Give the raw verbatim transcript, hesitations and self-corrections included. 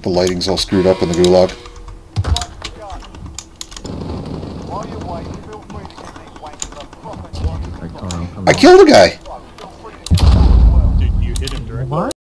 The lighting's all screwed up in the Gulag. I killed a guy! Dude, you hit him directly. What?